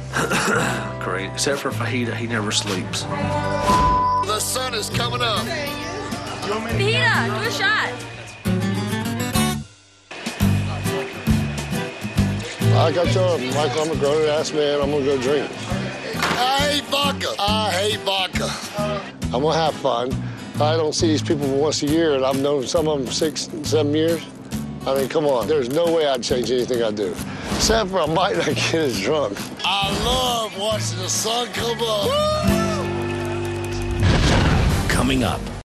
Great. Except for Fajita, he never sleeps. The sun is coming up. Fajita, do a shot. Like I told him, Michael, I'm a grown-ass man. I'm going to go drink. I hate vodka. I hate vodka. I'm going to have fun. I don't see these people once a year, and I've known some of them 6, 7 years. I mean, come on. There's no way I'd change anything I do. Except for I might not get as drunk. I love watching the sun come up. Coming up.